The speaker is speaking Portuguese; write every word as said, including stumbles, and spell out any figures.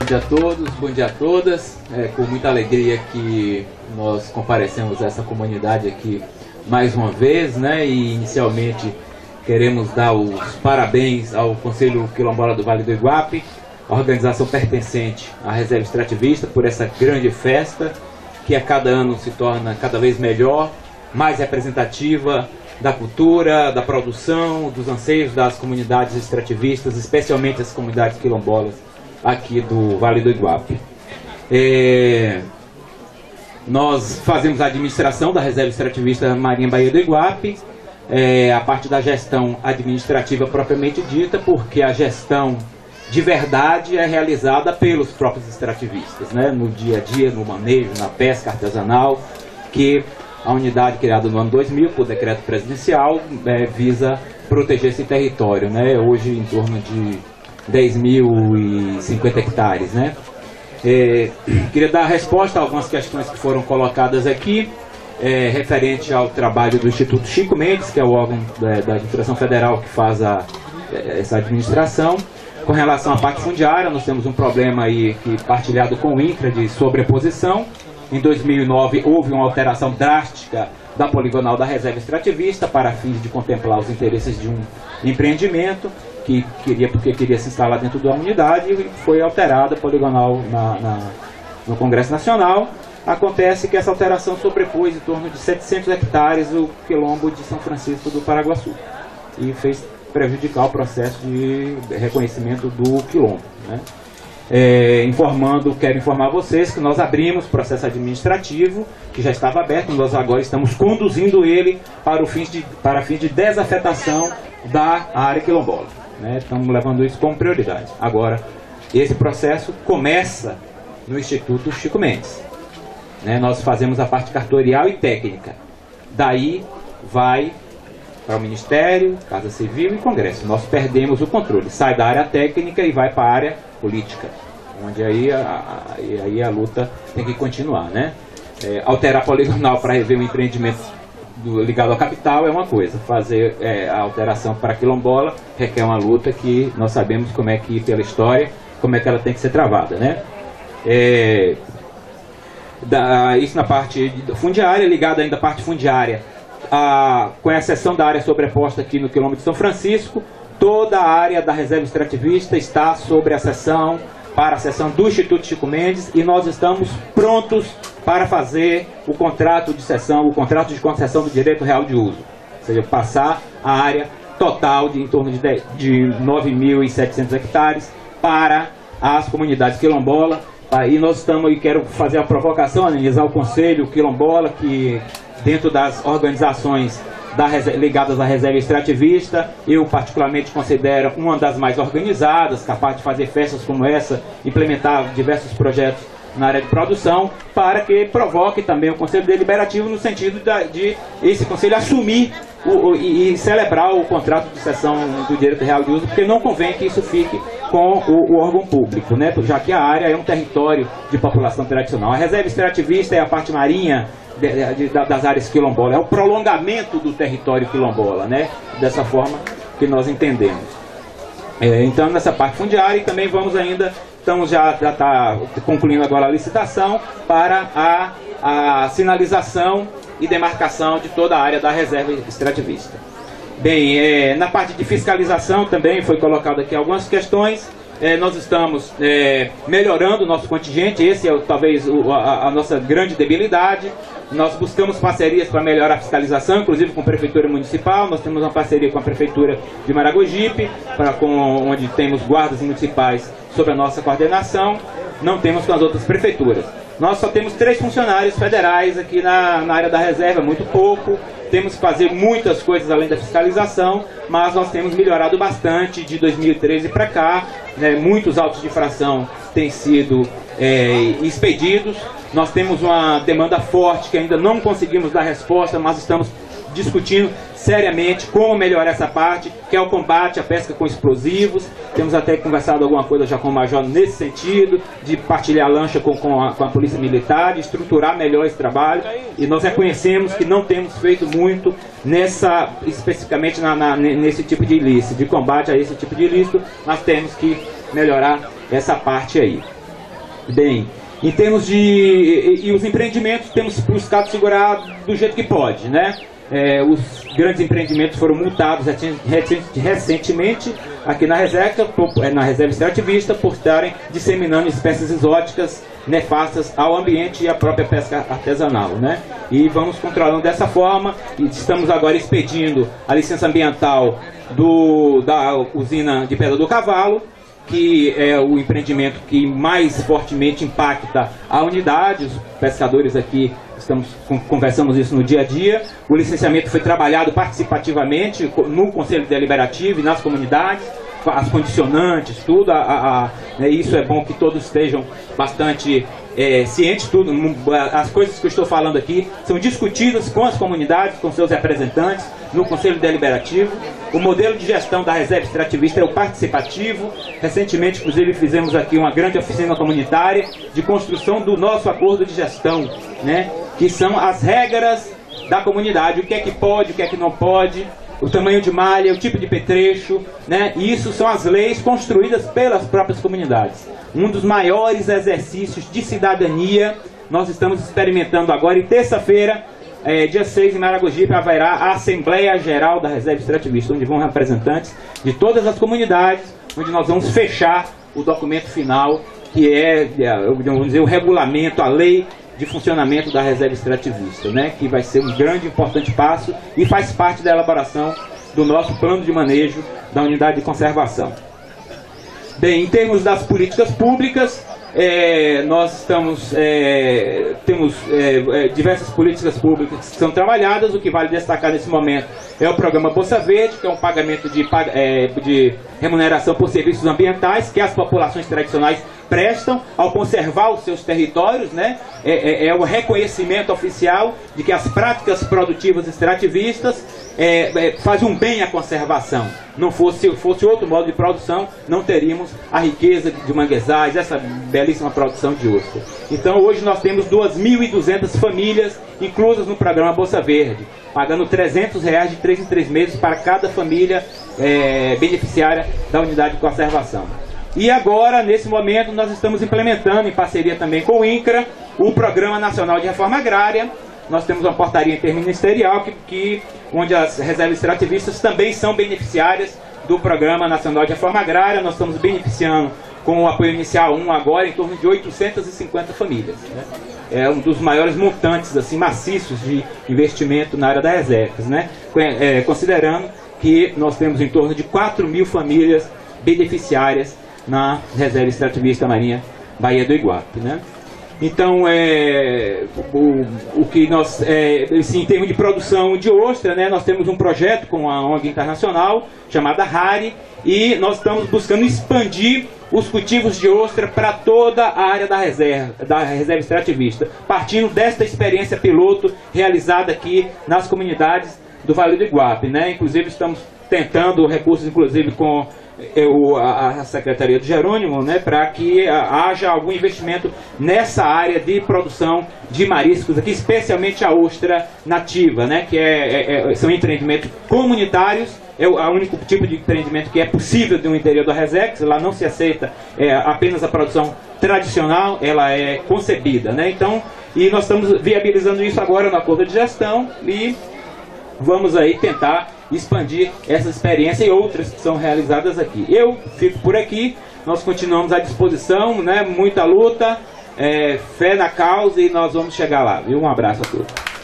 Bom dia a todos, bom dia a todas. É com muita alegria que nós comparecemos a essa comunidade aqui mais uma vez, né? E inicialmente queremos dar os parabéns ao Conselho Quilombola do Vale do Iguape, a organização pertencente à Reserva Extrativista, por essa grande festa que a cada ano se torna cada vez melhor, mais representativa da cultura, da produção, dos anseios das comunidades extrativistas, especialmente as comunidades quilombolas aqui do Vale do Iguape. É, nós fazemos a administração da Reserva Extrativista Marinha Baía do Iguape, é, a parte da gestão administrativa propriamente dita, porque a gestão de verdade é realizada pelos próprios extrativistas, né, no dia a dia, no manejo, na pesca artesanal, que a unidade criada no ano dois mil, por decreto presidencial, é, visa proteger esse território, né, hoje em torno de dez mil e cinquenta hectares, né. É, queria dar resposta a algumas questões que foram colocadas aqui, é, referente ao trabalho do Instituto Chico Mendes, que é o órgão da, da administração federal que faz a, essa administração. Com relação à parte fundiária, nós temos um problema aí que, partilhado com o INCRA de sobreposição. Em dois mil e nove houve uma alteração drástica da poligonal da Reserva Extrativista para fins de contemplar os interesses de um empreendimento que queria, porque queria se instalar dentro da unidade, e foi alterada a poligonal na, na, no Congresso Nacional. Acontece que essa alteração sobrepôs em torno de setecentos hectares o quilombo de São Francisco do Paraguaçu e fez prejudicar o processo de reconhecimento do quilombo, né? É, informando, quero informar vocês que nós abrimos processo administrativo que já estava aberto, nós agora estamos conduzindo ele para o fim de, para fim de desafetação da área quilombola, né? Estamos levando isso como prioridade. Agora, esse processo começa no Instituto Chico Mendes, né? Nós fazemos a parte cartorial e técnica, daí vai para o Ministério, Casa Civil e Congresso. Nós perdemos o controle, sai da área técnica e vai para a área política, onde aí a, a, aí a luta tem que continuar, né? É, alterar poligonal para rever um empreendimento do, ligado ao capital é uma coisa, fazer é, a alteração para quilombola requer uma luta que nós sabemos como é que, pela história, como é que ela tem que ser travada, né? É, da, isso na parte fundiária, ligado ainda à parte fundiária, a, com exceção da área sobreposta aqui no quilômetro de São Francisco, toda a área da Reserva Extrativista está sobre a seção, para a seção do Instituto Chico Mendes, e nós estamos prontos para fazer o contrato de cessão, o contrato de concessão do direito real de uso, ou seja, passar a área total de em torno de, de nove mil e setecentos hectares para as comunidades quilombola. E nós estamos, e quero fazer a provocação, analisar o Conselho Quilombola, que dentro das organizações da, ligadas à Reserva Extrativista, eu particularmente considero uma das mais organizadas, capaz de fazer festas como essa, implementar diversos projetos na área de produção, para que provoque também o Conselho Deliberativo no sentido de, de esse Conselho assumir o, o, e, e celebrar o contrato de cessão do direito real de uso, porque não convém que isso fique com o, o órgão público, né? Já que a área é um território de população tradicional. A Reserva Extrativista é a parte marinha de, de, de, das áreas quilombolas, é o prolongamento do território quilombola, né? Dessa forma que nós entendemos. É, então, nessa parte fundiária, e também vamos ainda, estamos já já está concluindo agora a licitação para a, a sinalização e demarcação de toda a área da Reserva Extrativista. Bem, é, na parte de fiscalização também foi colocado aqui algumas questões. É, nós estamos é, melhorando o nosso contingente, esse é talvez o, a, a nossa grande debilidade. Nós buscamos parcerias para melhorar a fiscalização, inclusive com a Prefeitura Municipal. Nós temos uma parceria com a Prefeitura de Maragogipe, para, com, onde temos guardas municipais sob a nossa coordenação. Não temos com as outras prefeituras. Nós só temos três funcionários federais aqui na, na área da reserva, muito pouco. Temos que fazer muitas coisas além da fiscalização, mas nós temos melhorado bastante de dois mil e treze para cá, né? Muitos autos de infração têm sido é, expedidos. Nós temos uma demanda forte que ainda não conseguimos dar resposta, mas estamos discutindo seriamente como melhorar essa parte, que é o combate à pesca com explosivos. Temos até conversado alguma coisa já com o Major nesse sentido, de partilhar a lancha com, com, a, com a Polícia Militar, de estruturar melhor esse trabalho. E nós reconhecemos que não temos feito muito nessa, especificamente na, na, nesse tipo de ilícito, de combate a esse tipo de ilícito. Nós temos que melhorar essa parte aí. Bem, em termos de... E, e os empreendimentos temos buscado segurar do jeito que pode, né? É, os grandes empreendimentos foram multados recentemente aqui na reserva, na reserva extrativista, por estarem disseminando espécies exóticas nefastas ao ambiente e à própria pesca artesanal, né? E vamos controlando dessa forma. E estamos agora expedindo a licença ambiental do, da usina de Pedra do Cavalo, que é o empreendimento que mais fortemente impacta a unidade. Os pescadores aqui estamos conversamos isso no dia a dia. O licenciamento foi trabalhado participativamente no Conselho Deliberativo e nas comunidades, as condicionantes, tudo. A, a, a, né, isso é bom que todos estejam bastante é, cientes. Tudo, as coisas que eu estou falando aqui são discutidas com as comunidades, com seus representantes, no Conselho Deliberativo. O modelo de gestão da reserva extrativista é o participativo. Recentemente, inclusive, fizemos aqui uma grande oficina comunitária de construção do nosso acordo de gestão, né, que são as regras da comunidade, o que é que pode, o que é que não pode, o tamanho de malha, o tipo de petrecho, né? E isso são as leis construídas pelas próprias comunidades. Um dos maiores exercícios de cidadania nós estamos experimentando agora, e terça-feira, é, dia seis, em Maragogipe, haverá a Assembleia Geral da Reserva Extrativista, onde vão representantes de todas as comunidades, onde nós vamos fechar o documento final, que é, vamos dizer, o regulamento, a lei de funcionamento da reserva extrativista, né, que vai ser um grande e importante passo e faz parte da elaboração do nosso plano de manejo da unidade de conservação. Bem, em termos das políticas públicas, é, nós estamos, é, temos é, diversas políticas públicas que são trabalhadas. O que vale destacar nesse momento é o programa Bolsa Verde, que é um pagamento de, é, de remuneração por serviços ambientais que as populações tradicionais prestam ao conservar os seus territórios, né? É, é, é o reconhecimento oficial de que as práticas produtivas extrativistas é, é, fazem um bem à conservação. Não fosse, fosse outro modo de produção, não teríamos a riqueza de manguezais, essa belíssima produção de ostra. Então hoje nós temos duas mil e duzentas famílias inclusas no programa Bolsa Verde, pagando trezentos reais de três em três meses para cada família é, beneficiária da unidade de conservação. E agora, nesse momento, nós estamos implementando, em parceria também com o INCRA, o Programa Nacional de Reforma Agrária. Nós temos uma portaria interministerial que, que, onde as reservas extrativistas também são beneficiárias do Programa Nacional de Reforma Agrária. Nós estamos beneficiando com o apoio inicial um agora em torno de oitocentas e cinquenta famílias, né? É um dos maiores montantes assim, maciços de investimento na área das reservas, né? É, considerando que nós temos em torno de quatro mil famílias beneficiárias na reserva extrativista marinha Baía do Iguape, né? Então, é, o, o que nós, é, assim, em termos de produção de ostra, né, nós temos um projeto com a O N G internacional chamada RARI, e nós estamos buscando expandir os cultivos de ostra para toda a área da reserva, da reserva extrativista, partindo desta experiência piloto realizada aqui nas comunidades do Vale do Iguape, né? Inclusive estamos tentando recursos, inclusive com Eu, a, a Secretaria do Jerônimo, né, para que a, haja algum investimento nessa área de produção de mariscos aqui, especialmente a ostra nativa, né, que é, é, são empreendimentos comunitários. É o único tipo de empreendimento que é possível no interior da Resex. Lá não se aceita é, apenas a produção tradicional, ela é concebida, né? Então, e nós estamos viabilizando isso agora no acordo de gestão e vamos aí tentar expandir essa experiência e outras que são realizadas aqui. Eu fico por aqui, nós continuamos à disposição, né? Muita luta, é, fé na causa, e nós vamos chegar lá, viu? Um abraço a todos.